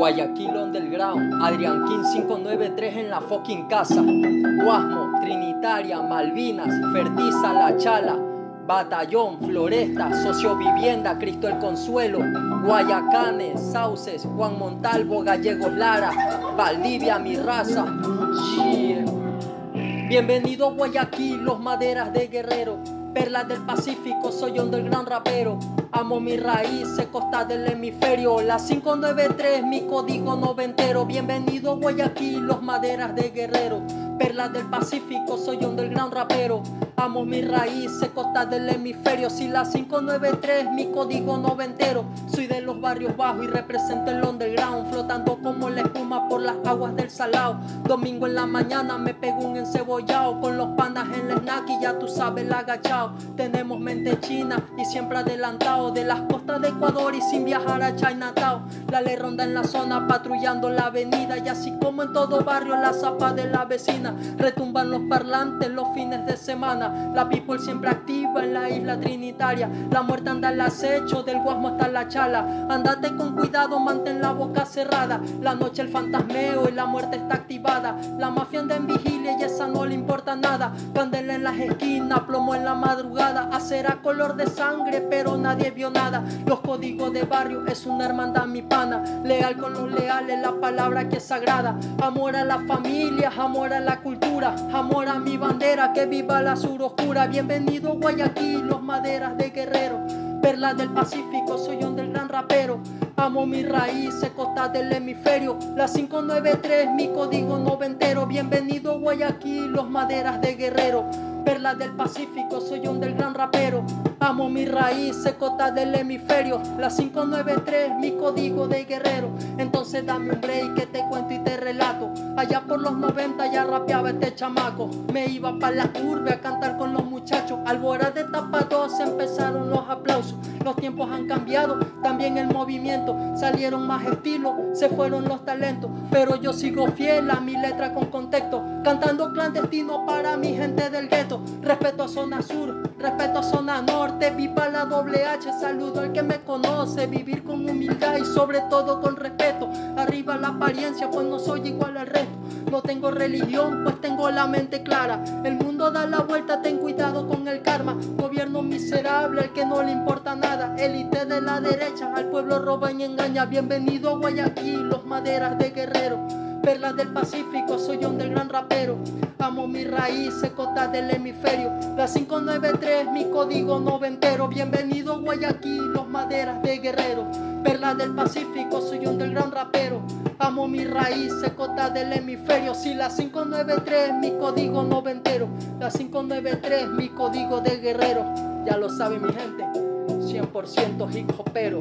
Guayaquil Underground, Adrián King 593 en la fucking casa. Guasmo, Trinitaria, Malvinas, Fertiza, La Chala, Batallón, Floresta, Sociovivienda, Cristo el Consuelo, Guayacanes, Sauces, Juan Montalvo, Gallegos Lara, Valdivia, Mi Raza. Yeah. Bienvenido a Guayaquil, los maderas de Guerrero, perlas del Pacífico, soy underground rapero. Amo mi raíz, costa del hemisferio, la 593, mi código noventero. Bienvenido a Guayaquil, los maderas de Guerrero, perlas del Pacífico, soy underground rapero. Amo mi raíz, costa del hemisferio, si la 593, mi código noventero. Soy de los barrios bajos y represento el underground, flotando como la espuma por las aguas del Salao. Domingo en la mañana me pego un encebollado, con los panas en la snack y ya tú sabes el agachao. Tenemos mente china y siempre adelantado, de las costas de Ecuador y sin viajar a Chinatown. La ley ronda en la zona patrullando la avenida, y así como en todo barrio la zapa de la vecina. Retumban los parlantes los fines de semana, la people siempre activa en la isla trinitaria. La muerte anda al acecho, del Guasmo hasta La Chala. Andate con cuidado, mantén la boca cerrada. La noche el fantasmeo y la muerte está activada. La mafia anda en vigilia y esa no le importa nada. Candela en las esquinas, plomo en la madrugada. Acera color de sangre pero nadie vio nada. Los códigos de barrio es una hermandad mi pana. Leal con los leales, la palabra que es sagrada. Amor a la familia, amor a la cultura, amor a mi bandera, que viva la sur oscura. Bienvenido a Guayaquil, los maderas de Guerrero, perlas del Pacífico, soy un del gran rapero. Amo mis raíces, costa del hemisferio, la 593, mi código noventero. Bienvenido a Guayaquil, los maderas de Guerrero, perlas del Pacífico, soy un del gran rapero. Amo mis raíces, costa del hemisferio, la 593, mi código de Guerrero. Entonces dame un break que te cuento y te relato. Allá por los 90 ya rapeaba este chamaco. Me iba pa' la urbe a cantar con los muchachos. Albora de etapa 2 empezaron los aplausos. Los tiempos han cambiado, también el movimiento. Salieron más estilos, se fueron los talentos, pero yo sigo fiel a mi letra con contexto, cantando clandestino para mi gente del gueto. Respeto a zona sur, respeto a zona norte, viva la doble H, saludo al que me conoce. Vivir con humildad y sobre todo con respeto. Arriba la apariencia, pues no soy igual al resto. No tengo religión, pues tengo la mente clara. El mundo da la vuelta, ten cuidado con el karma. Gobierno miserable, el que no le importa nada. Élite de la derecha, al pueblo roba y engaña. Bienvenido a Guayaquil, los maderas de Guerrero, perlas del Pacífico, soy un del gran rapero. Amo mis raíces, costa del hemisferio, la 593, mi código noventero. Bienvenido a Guayaquil, los maderas de Guerrero, perlas del Pacífico, soy un del gran rapero. Amo mis raíces, costa del hemisferio, si la 593, mi código noventero, la 593, mi código de Guerrero. Ya lo sabe mi gente, 100% hip hopero.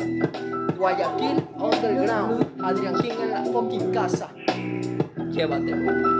Guayaquil Underground, Adrián King en la fucking casa. Llévatelo.